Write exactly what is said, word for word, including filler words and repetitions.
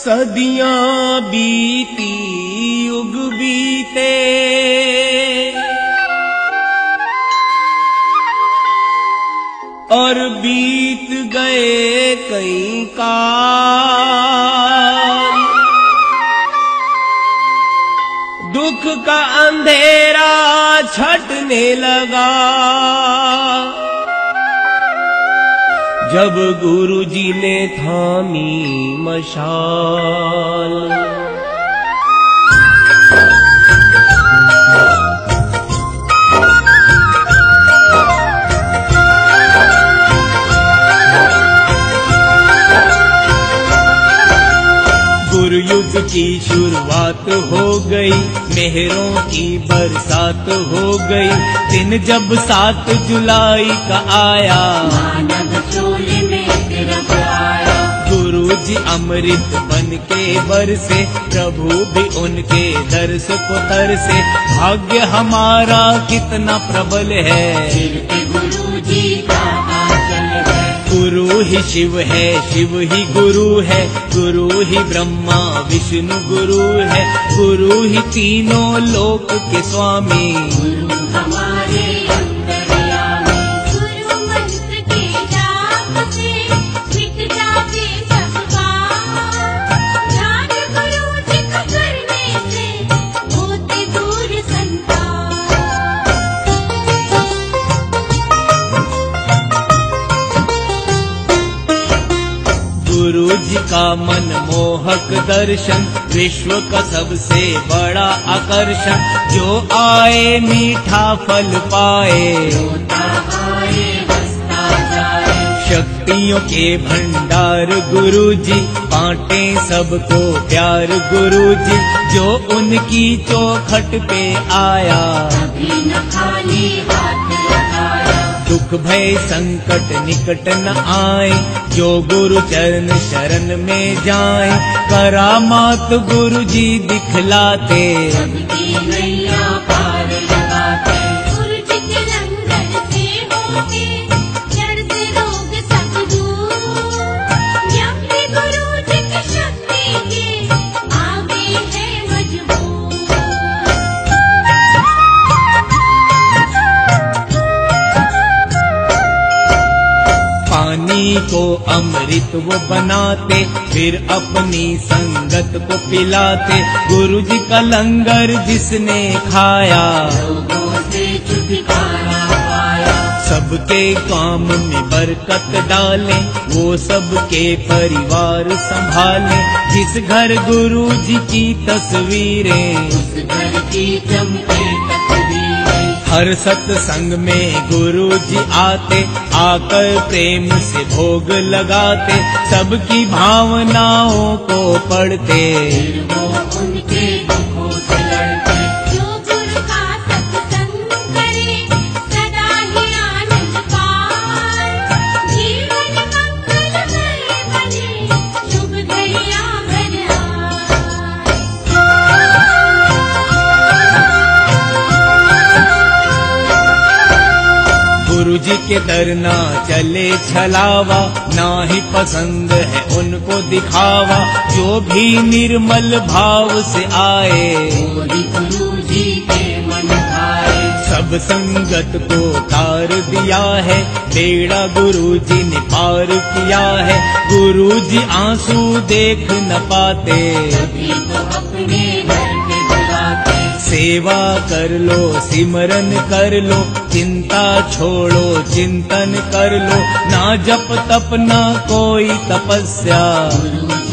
सदियां बीती युग बीते, और बीत गए कई काल। दुख का अंधेरा छटने लगा जब गुरु जी ने थामी मशाल। गुरु युग की शुरुआत हो गई, मेहरों की बरसात हो गई। दिन जब सात जुलाई का आया, मानव चोले में रब आया। गुरु जी अमृत बन के बरसे, प्रभु भी उनके दर्श को तरसे। भाग्य हमारा कितना प्रबल है, गुरु जी का आंचल है। गुरु ही शिव है, शिव ही गुरु है। गुरु ही ब्रह्मा विष्णु गुरु है। गुरु ही तीनों लोक के स्वामी। गुरु हमारे अंतर्यामी। गुरु मंत्र के जाप से मिट जाते सब पाप। ध्यान गुरु जी का करने से होते दूर संताप। गुरु जी का मनमोहक दर्शन, विश्व का सबसे बड़ा आकर्षण। जो आए मीठा फल पाए, रोता आए हंसता जाए। शक्तियों के भंडार गुरु जी, बांटे सबको प्यार गुरु जी। जो उनकी चौखट पे आया, कभी न खाली हाथ लगाया। दुख भय संकट निकट न आए, जो गुरु चरण शरण में जाए। करामात गुरु जी दिखलाते, सबकी नैया पार लगाते। गुरु जी के लंगर से होके जड़ से रोग सब दूर। यम भी गुरु जी की शक्ति के आगे है मजबूर। पानी को अमृत वो बनाते, फिर अपनी संगत को पिलाते। गुरु जी का लंगर जिसने खाया, रोगों से छुटकारा पाया। सबके काम में बरकत डाले, वो सबके परिवार संभाले। जिस घर गुरु जी की तस्वीरें, उस घर की चमके तकदीरें। हर सत्संग में गुरु जी आते, आकर प्रेम से भोग लगाते। सबकी भावनाओं को पढ़ते, वो उनके दुखों से लड़ते। जो गुरु का सत्संग करे, सदा ही आनंद पाए। जीवन मंगलमय बने, शुभ घड़ियां भर गुरु जी के दर ना चले छलावा, ना ही पसंद है उनको दिखावा। जो भी निर्मल भाव से आए, वही गुरु जी के मन भाए। सब संगत को तार दिया है, बेड़ा गुरु जी ने पार किया है। गुरु जी आंसू देख न पाते, सभी को अपने घर पे बुलाते। सेवा कर लो, सिमरन कर लो, चिंता छोड़ो चिंतन कर लो। ना जप तप ना कोई तपस्या, गुरु